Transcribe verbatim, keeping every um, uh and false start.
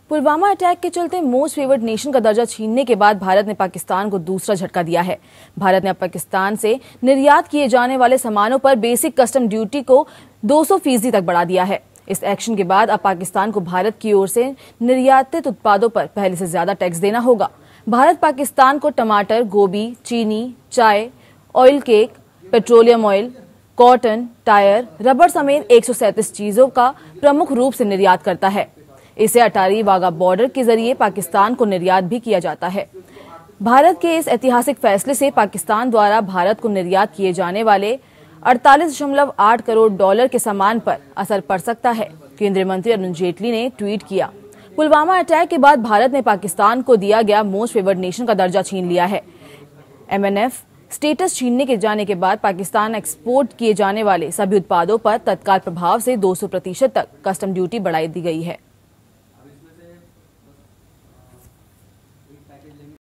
Pulwama attack के चलते most favoured nation का दर्जा छीनने के बाद भारत ने पाकिस्तान को दूसरा झटका दिया है। भारत ने अब पाकिस्तान से निर्यात किए जाने वाले सामानों पर बेसिक कस्टम ड्यूटी को दो सौ फीसदी तक बढ़ा दिया है। इस एक्शन के बाद अब पाकिस्तान को भारत की ओर से निर्यातित उत्पादों पर पहले से ज्यादा टैक्स देना होगा। भारत पाकिस्तान को टमाटर, गोभी, चीनी, चाय, oil cake, petroleum oil, cotton, tyre, rubber समेत एक सौ सैंतीस चीजों का प्रमुख रूप से निर्यात करता है। इसे अटारी वाघा बॉर्डर के जरिए पाकिस्तान को निर्यात भी किया जाता है। भारत के इस ऐतिहासिक फैसले से पाकिस्तान द्वारा भारत को निर्यात किए जाने वाले अड़तालीस दशमलव आठ करोड़ डॉलर के सामान पर असर पड़ सकता है। केंद्रीय मंत्री अरुण जेटली ने ट्वीट किया, पुलवामा अटैक के बाद भारत ने पाकिस्तान को दिया गया मोस्ट फेवर्ड नेशन का दर्जा छीन लिया है। एम एन एफ स्टेटस छीनने के जाने के बाद पाकिस्तान एक्सपोर्ट किए जाने वाले सभी उत्पादों पर तत्काल प्रभाव से दो सौ प्रतिशत तक कस्टम ड्यूटी बढ़ाई दी गई है।